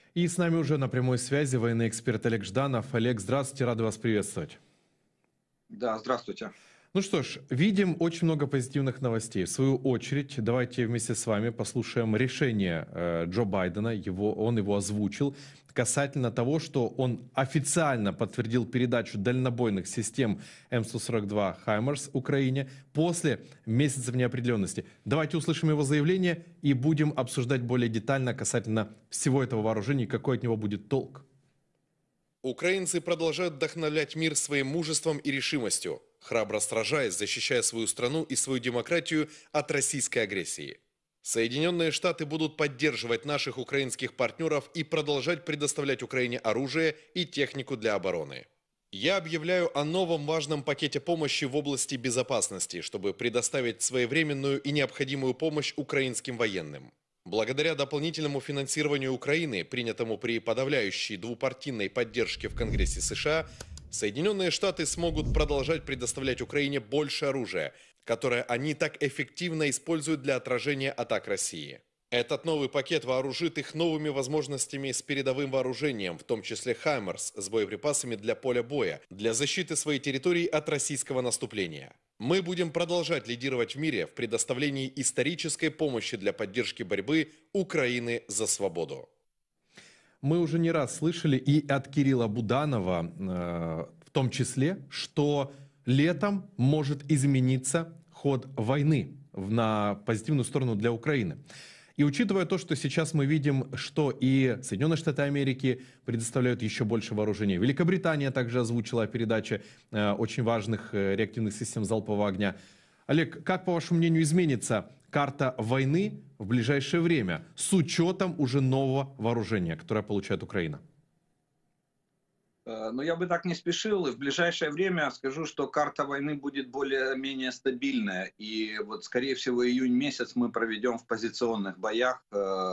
И с нами уже на прямой связи военный эксперт Олег Жданов. Олег, здравствуйте, рады вас приветствовать. Да, здравствуйте. Ну что ж, видим очень много позитивных новостей. В свою очередь, давайте вместе с вами послушаем решение Джо Байдена. Он его озвучил касательно того, что он официально подтвердил передачу дальнобойных систем М142 «Хаймарс» Украине после месяцев неопределенности. Давайте услышим его заявление и будем обсуждать более детально касательно всего этого вооружения и какой от него будет толк. Украинцы продолжают вдохновлять мир своим мужеством и решимостью, храбро сражаясь, защищая свою страну и свою демократию от российской агрессии. Соединенные Штаты будут поддерживать наших украинских партнеров и продолжать предоставлять Украине оружие и технику для обороны. Я объявляю о новом важном пакете помощи в области безопасности, чтобы предоставить своевременную и необходимую помощь украинским военным. Благодаря дополнительному финансированию Украины, принятому при подавляющей двупартийной поддержке в Конгрессе США, Соединенные Штаты смогут продолжать предоставлять Украине больше оружия, которое они так эффективно используют для отражения атак России. Этот новый пакет вооружит их новыми возможностями с передовым вооружением, в том числе «Хаймарс» с боеприпасами для поля боя, для защиты своей территории от российского наступления. Мы будем продолжать лидировать в мире в предоставлении исторической помощи для поддержки борьбы Украины за свободу. Мы уже не раз слышали и от Кирилла Буданова, в том числе, что летом может измениться ход войны на позитивную сторону для Украины. И учитывая то, что сейчас мы видим, что и Соединенные Штаты Америки предоставляют еще больше вооружения, Великобритания также озвучила передачу очень важных реактивных систем залпового огня. Олег, как, по вашему мнению, изменится карта войны в ближайшее время с учетом уже нового вооружения, которое получает Украина? Но я бы так не спешил. И в ближайшее время скажу, что карта войны будет более-менее стабильная. И вот, скорее всего, июнь месяц мы проведем в позиционных боях,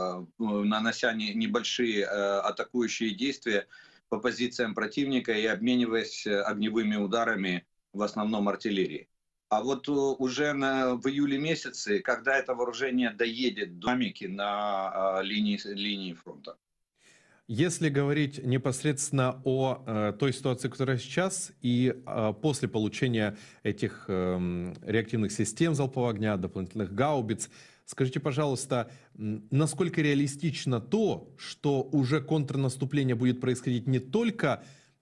нанося небольшие атакующие действия по позициям противника и обмениваясь огневыми ударами, в основном артиллерии. А вот уже в июле месяце, когда это вооружение доедет до динамики на линии фронта. Если говорить непосредственно о той ситуации, которая сейчас, и после получения этих реактивных систем залпового огня, дополнительных гаубиц, скажите, пожалуйста, насколько реалистично то, что уже контрнаступление будет происходить не только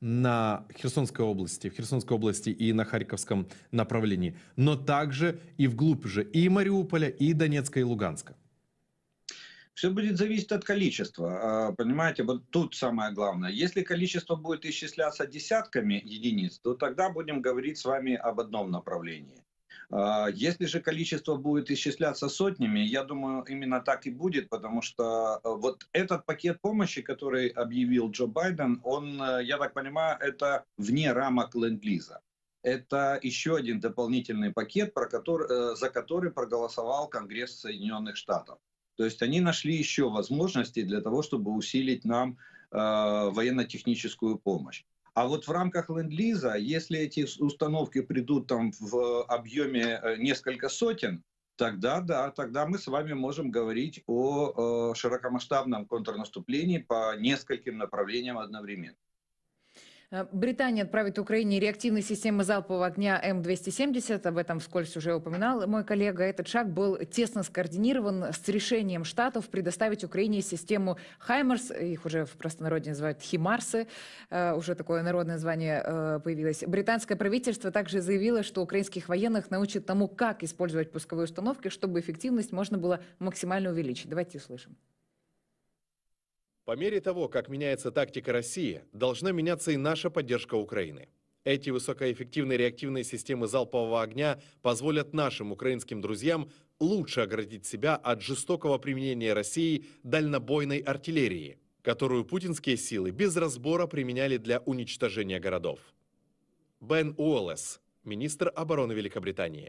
в Херсонской области и на Харьковском направлении, но также и вглубь же и Мариуполя, и Донецка, и Луганска? Все будет зависеть от количества. Понимаете, вот тут самое главное. Если количество будет исчисляться десятками единиц, то тогда будем говорить с вами об одном направлении. Если же количество будет исчисляться сотнями, я думаю, именно так и будет, потому что вот этот пакет помощи, который объявил Джо Байден, он, я так понимаю, это вне рамок ленд-лиза. Это еще один дополнительный пакет, за который проголосовал Конгресс Соединенных Штатов. То есть они нашли еще возможности для того, чтобы усилить нам военно-техническую помощь. А вот в рамках ленд-лиза, если эти установки придут там в объеме несколько сотен, тогда да, тогда мы с вами можем говорить о широкомасштабном контрнаступлении по нескольким направлениям одновременно. Британия отправит Украине реактивные системы залпового огня М270. Об этом вскользь уже упоминал мой коллега. Этот шаг был тесно скоординирован с решением Штатов предоставить Украине систему «Хаймарс». Их уже в простонародье называют «Химарсы». Уже такое народное название появилось. Британское правительство также заявило, что украинских военных научат тому, как использовать пусковые установки, чтобы эффективность можно было максимально увеличить. Давайте услышим. По мере того, как меняется тактика России, должна меняться и наша поддержка Украины. Эти высокоэффективные реактивные системы залпового огня позволят нашим украинским друзьям лучше оградить себя от жестокого применения Россией дальнобойной артиллерии, которую путинские силы без разбора применяли для уничтожения городов. Бен Уоллес, министр обороны Великобритании.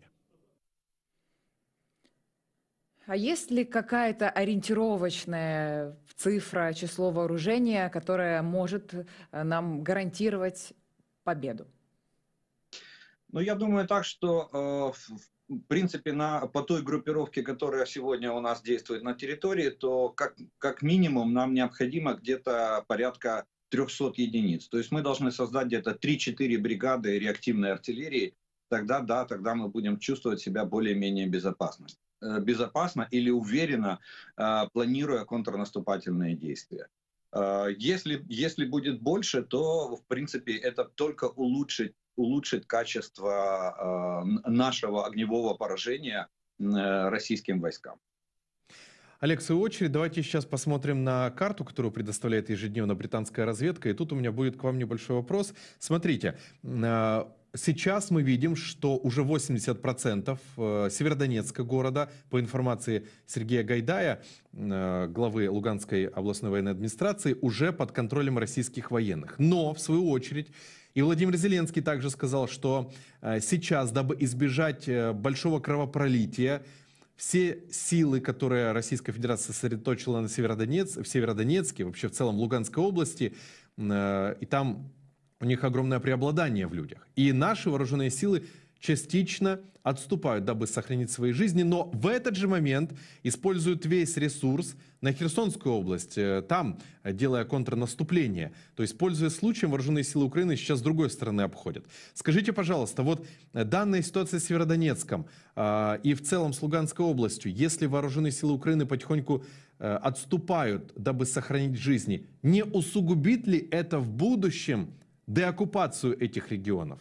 А есть ли какая-то ориентировочная цифра, число вооружения, которое может нам гарантировать победу? Ну, я думаю так, что в принципе, по той группировке, которая сегодня у нас действует на территории, то как минимум нам необходимо где-то порядка 300 единиц. То есть мы должны создать где-то 3-4 бригады реактивной артиллерии. Тогда, да, тогда мы будем чувствовать себя более-менее безопасно или уверенно, планируя контрнаступательные действия. Если будет больше, то, в принципе, это только улучшит качество нашего огневого поражения российским войскам. Олег, в свою очередь, давайте сейчас посмотрим на карту, которую предоставляет ежедневно британская разведка. И тут у меня будет к вам небольшой вопрос. Смотрите, сейчас мы видим, что уже 80% Северодонецка города, по информации Сергея Гайдая, главы Луганской областной военной администрации, уже под контролем российских военных. Но, в свою очередь, и Владимир Зеленский также сказал, что сейчас, дабы избежать большого кровопролития, все силы, которые Российская Федерация сосредоточила в Северодонецке, вообще в целом в Луганской области, и там у них огромное преобладание в людях. И наши вооруженные силы частично отступают, дабы сохранить свои жизни, но в этот же момент используют весь ресурс на Херсонскую область, там делая контрнаступление. То есть, пользуясь случаем, вооруженные силы Украины сейчас с другой стороны обходят. Скажите, пожалуйста, вот данная ситуация с Северодонецком и в целом с Луганской областью, если вооруженные силы Украины потихоньку отступают, дабы сохранить жизни, не усугубит ли это в будущем деоккупацию этих регионов?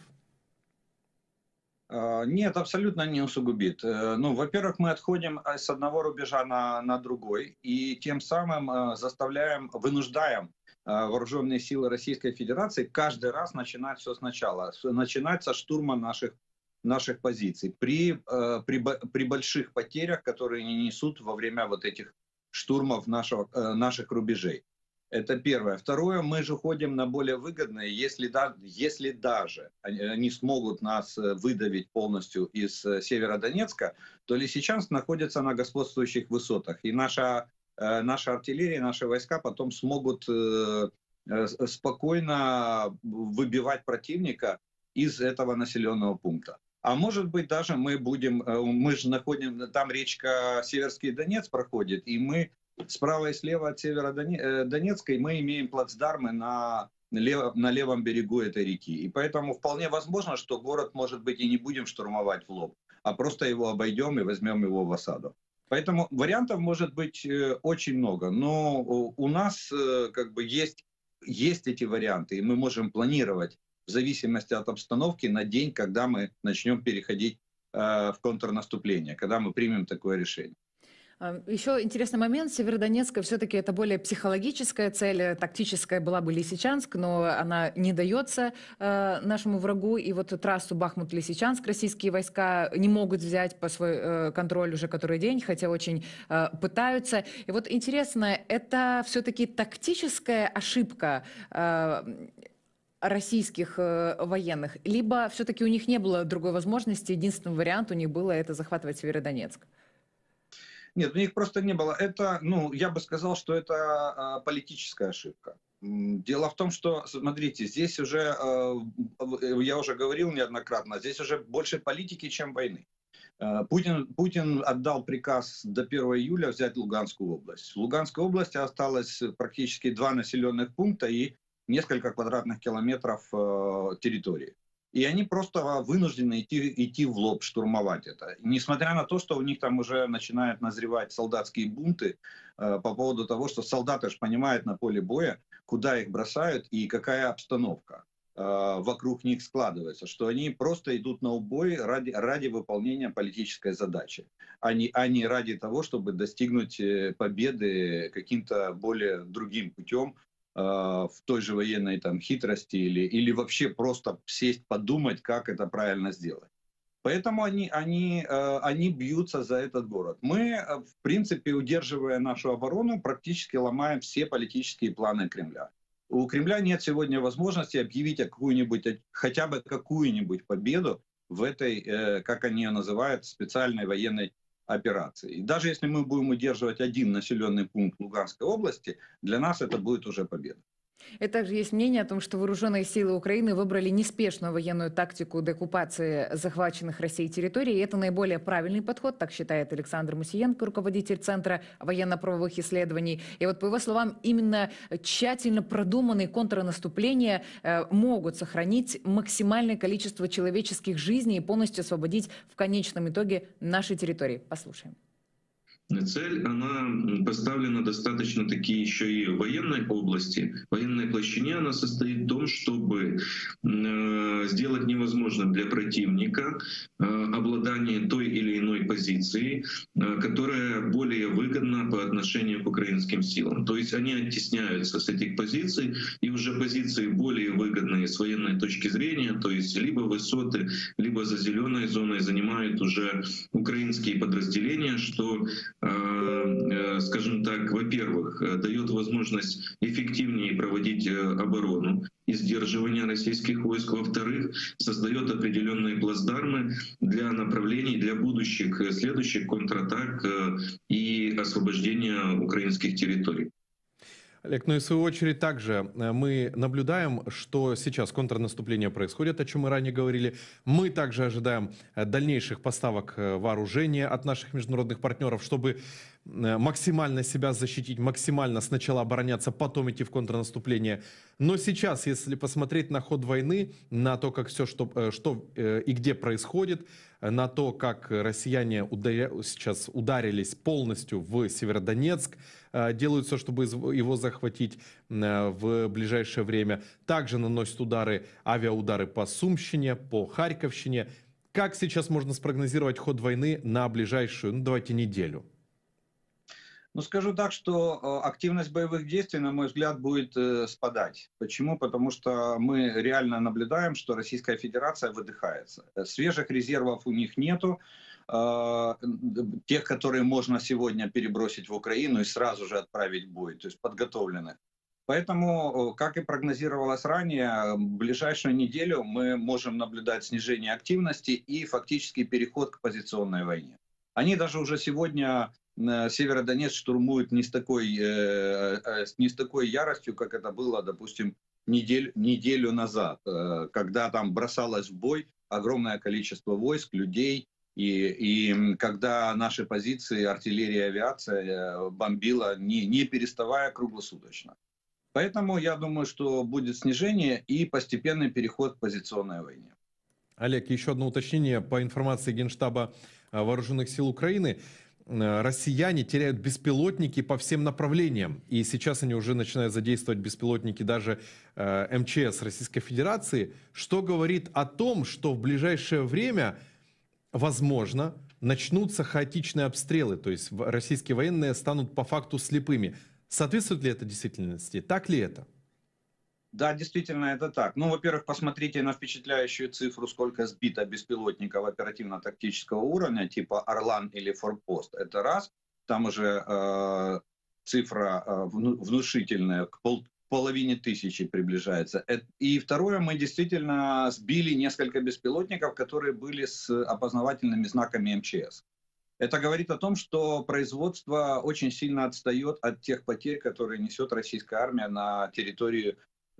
Нет, абсолютно не усугубит. Ну, во-первых, мы отходим с одного рубежа на другой, и тем самым вынуждаем вооруженные силы Российской Федерации каждый раз начинать все сначала. Начинать со штурма наших позиций при больших потерях, которые они несут во время вот этих штурмов наших рубежей. Это первое. Второе, мы же ходим на более выгодные, если даже они смогут нас выдавить полностью из Северодонецка, то Лисичанск находится на господствующих высотах. И наша артиллерия, наши войска потом смогут спокойно выбивать противника из этого населенного пункта. А может быть даже мы же находим, там речка Северский Донец проходит, и мы справа и слева от Северодонецкой мы имеем плацдармы на левом берегу этой реки. И поэтому вполне возможно, что город, может быть, и не будем штурмовать в лоб, а просто его обойдем и возьмем его в осаду. Поэтому вариантов может быть очень много. Но у нас как бы есть эти варианты, и мы можем планировать в зависимости от обстановки на день, когда мы начнем переходить в контрнаступление, когда мы примем такое решение. Еще интересный момент. Северодонецк все-таки это более психологическая цель. Тактическая была бы Лисичанск, но она не дается нашему врагу. И вот трассу Бахмут-Лисичанск российские войска не могут взять по свой контроль уже который день, хотя очень пытаются. И вот интересно, это все-таки тактическая ошибка российских военных, либо все-таки у них не было другой возможности, единственный вариант у них было это захватывать Северодонецк? Нет, у них просто не было. Это, я бы сказал, что это политическая ошибка. Дело в том, что, смотрите, здесь уже, я уже говорил неоднократно, здесь уже больше политики, чем войны. Путин отдал приказ до 1 июля взять Луганскую область. В Луганской области осталось практически 2 населенных пункта и несколько квадратных километров территории. И они просто вынуждены идти в лоб, штурмовать это. Несмотря на то, что у них там уже начинают назревать солдатские бунты по поводу того, что солдаты же понимают на поле боя, куда их бросают и какая обстановка вокруг них складывается, что они просто идут на убой ради выполнения политической задачи, а не ради того, чтобы достигнуть победы каким-то более другим путем, в той же военной хитрости или вообще просто сесть, подумать, как это правильно сделать. Поэтому они бьются за этот город. Мы, в принципе, удерживая нашу оборону, практически ломаем все политические планы Кремля. У Кремля нет сегодня возможности объявить хотя бы какую-нибудь победу в этой, как они ее называют, специальной военной операции. И даже если мы будем удерживать один населенный пункт Луганской области, для нас это будет уже победа. И также есть мнение о том, что вооруженные силы Украины выбрали неспешную военную тактику деоккупации захваченных Россией территорий. И это наиболее правильный подход, так считает Александр Мусиенко, руководитель Центра военно-правовых исследований. И вот по его словам, именно тщательно продуманные контрнаступления могут сохранить максимальное количество человеческих жизней и полностью освободить в конечном итоге наши территории. Послушаем. Цель, она поставлена достаточно таки еще и в военной области. В военной площине она состоит в том, чтобы сделать невозможным для противника обладание той или иной позицией, которая более выгодна по отношению к украинским силам. То есть они оттесняются с этих позиций, и уже позиции более выгодные с военной точки зрения, то есть либо высоты, либо за зеленой зоной занимают уже украинские подразделения, что, скажем так, во-первых, дает возможность эффективнее проводить оборону и сдерживание российских войск, во-вторых, создает определенные плацдармы для направлений, для будущих следующих контратак и освобождения украинских территорий. Олег, ну и в свою очередь также мы наблюдаем, что сейчас контрнаступление происходит, о чем мы ранее говорили. Мы также ожидаем дальнейших поставок вооружения от наших международных партнеров, чтобы максимально себя защитить, максимально сначала обороняться, потом идти в контрнаступление. Но сейчас, если посмотреть на ход войны, на то, как все, что и где происходит, на то, как россияне сейчас ударились полностью в Северодонецк, делают все, чтобы его захватить в ближайшее время. Также наносят авиаудары по Сумщине, по Харьковщине. Как сейчас можно спрогнозировать ход войны на ближайшую, давайте, неделю? Ну, скажу так, что активность боевых действий, на мой взгляд, будет спадать. Почему? Потому что мы реально наблюдаем, что Российская Федерация выдыхается. Свежих резервов у них нету. Тех, которые можно сегодня перебросить в Украину и сразу же отправить в бой, то есть подготовленных. Поэтому, как и прогнозировалось ранее, в ближайшую неделю мы можем наблюдать снижение активности и фактически переход к позиционной войне. Они даже уже сегодня Северодонецк штурмуют не с такой яростью, как это было, допустим, неделю назад, когда там бросалось в бой огромное количество войск, людей, и когда наши позиции, артиллерия, авиация бомбила, не переставая круглосуточно. Поэтому я думаю, что будет снижение и постепенный переход к позиционной войне. Олег, еще одно уточнение по информации Генштаба Вооруженных сил Украины. Россияне теряют беспилотники по всем направлениям. И сейчас они уже начинают задействовать беспилотники даже МЧС Российской Федерации, что говорит о том, что в ближайшее время, возможно, начнутся хаотичные обстрелы. То есть российские военные станут по факту слепыми. Соответствует ли это действительности? Так ли это? Да, действительно, это так. Ну, во-первых, посмотрите на впечатляющую цифру, сколько сбито беспилотников оперативно-тактического уровня, типа «Орлан» или «Форпост». Это раз. Там уже цифра внушительная, к половине тысячи приближается. И второе, мы действительно сбили несколько беспилотников, которые были с опознавательными знаками МЧС. Это говорит о том, что производство очень сильно отстает от тех потерь, которые несет российская армия на территории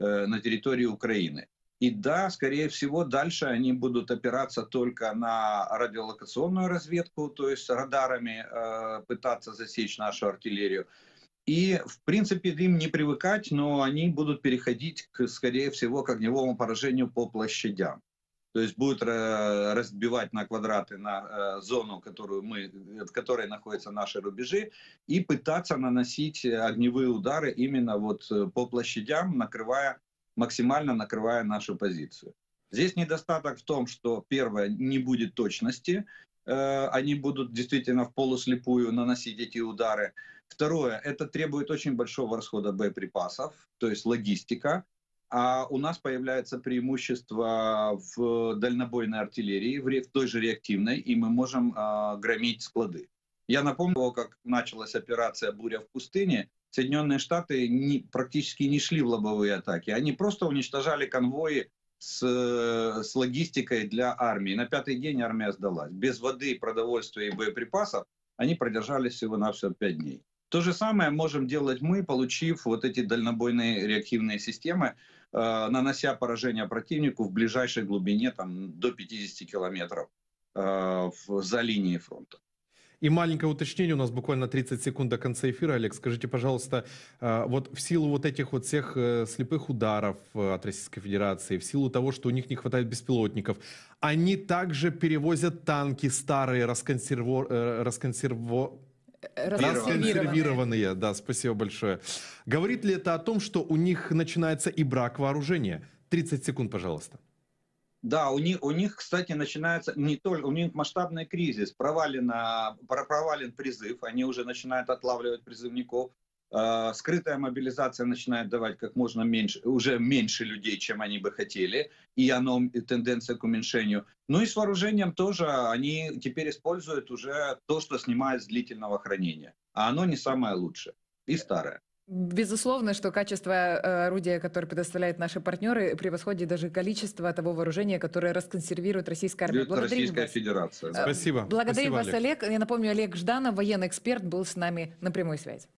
Украины. И да, скорее всего, дальше они будут опираться только на радиолокационную разведку, то есть радарами пытаться засечь нашу артиллерию. И, в принципе, им не привыкать, но они будут переходить, скорее всего, к огневому поражению по площадям. То есть будут разбивать на квадраты на зону, в которой находятся наши рубежи, и пытаться наносить огневые удары именно вот по площадям, максимально накрывая нашу позицию. Здесь недостаток в том, что, первое, не будет точности, они будут действительно в полуслепую наносить эти удары. Второе, это требует очень большого расхода боеприпасов, то есть логистика. А у нас появляется преимущество в дальнобойной артиллерии, в той же реактивной, и мы можем громить склады. Я напомню, как началась операция «Буря в пустыне», Соединенные Штаты практически не шли в лобовые атаки. Они просто уничтожали конвои с логистикой для армии. На пятый день армия сдалась. Без воды, продовольствия и боеприпасов они продержались всего-навсего 5 дней. То же самое можем делать мы, получив вот эти дальнобойные реактивные системы, нанося поражение противнику в ближайшей глубине там, до 50 километров за линией фронта. И маленькое уточнение, у нас буквально 30 секунд до конца эфира. Олег, скажите, пожалуйста, вот в силу вот этих вот всех слепых ударов от Российской Федерации, в силу того, что у них не хватает беспилотников, они также перевозят танки старые, расконсервированные. Да, спасибо большое. Говорит ли это о том, что у них начинается и брак вооружения? 30 секунд, пожалуйста. Да, у них, кстати, начинается не только, у них масштабный кризис, провален призыв, они уже начинают отлавливать призывников, скрытая мобилизация начинает давать как можно меньше, уже меньше людей, чем они бы хотели, и тенденция к уменьшению. Ну и с вооружением тоже они теперь используют уже то, что снимают с длительного хранения, а оно не самое лучшее и старое. Безусловно, что качество орудия, которое предоставляют наши партнеры, превосходит даже количество того вооружения, которое расконсервирует российская армия. Российская Федерация. Да. Спасибо. Благодарим Спасибо, вас, Олег. Я напомню, Олег Жданов, военный эксперт, был с нами на прямой связи.